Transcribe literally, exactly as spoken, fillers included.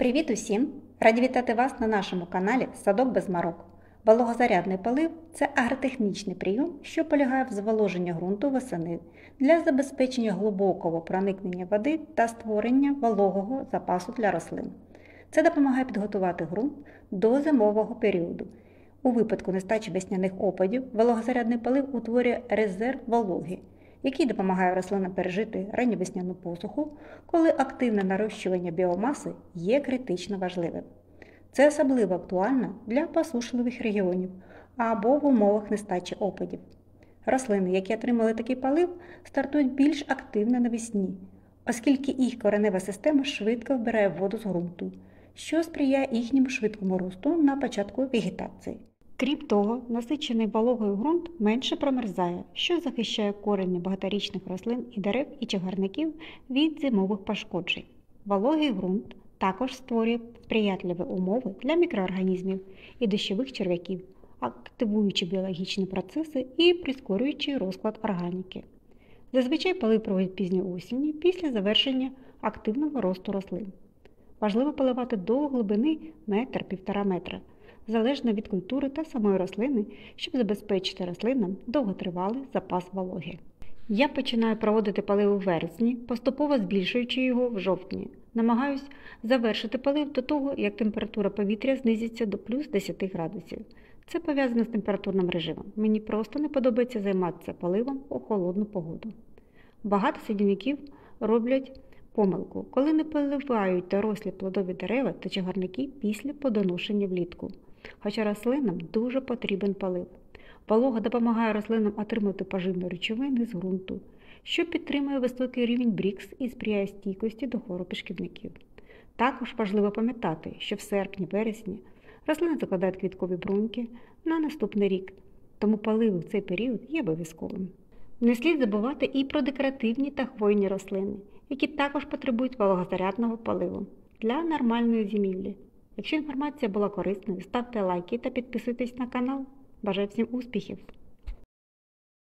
Привіт усім! Раді вітати вас на нашому каналі Садок без марок. Вологозарядний полив – це агротехнічний прийом, що полягає в зволоженні ґрунту восени для забезпечення глибокого проникнення води та створення вологого запасу для рослин. Це допомагає підготувати ґрунт до зимового періоду. У випадку нестачі весняних опадів вологозарядний полив утворює резерв вологи, який допомагає рослинам пережити ранньовесняну посуху, коли активне нарощування біомаси є критично важливим. Це особливо актуально для посушливих регіонів або в умовах нестачі опадів. Рослини, які отримали такий полив, стартують більш активно навесні, оскільки їх коренева система швидко вбирає воду з ґрунту, що сприяє їхньому швидкому росту на початку вегетації. Крім того, насичений вологою ґрунт менше промерзає, що захищає корені багаторічних рослин і дерев і чагарників від зимових пошкоджень. Вологий ґрунт також створює сприятливі умови для мікроорганізмів і дощових черв'яків, активуючи біологічні процеси і прискорюючи розклад органіки. Зазвичай полив проводять пізньої осені після завершення активного росту рослин. Важливо поливати до глибини метр-півтора метра, залежно від культури та самої рослини, щоб забезпечити рослинам довготривалий запас вологи. Я починаю проводити полив у вересні, поступово збільшуючи його в жовтні. Намагаюсь завершити полив до того, як температура повітря знизиться до плюс десять градусів. Це пов'язано з температурним режимом. Мені просто не подобається займатися поливом у холодну погоду. Багато садівників роблять помилку, коли не поливають дорослі плодові дерева та чагарники після плодоношення влітку. Хоча рослинам дуже потрібен полив. Волога допомагає рослинам отримати поживні речовини з ґрунту, що підтримує високий рівень брікс і сприяє стійкості до хвороб і шкідників. Також важливо пам'ятати, що в серпні-вересні рослини закладають квіткові бруньки на наступний рік, тому полив у цей період є обов'язковим. Не слід забувати і про декоративні та хвойні рослини, які також потребують вологозарядного поливу для нормальної зимівлі. Якщо інформація була корисною, ставте лайки та підписуйтесь на канал. Бажаю всім успіхів!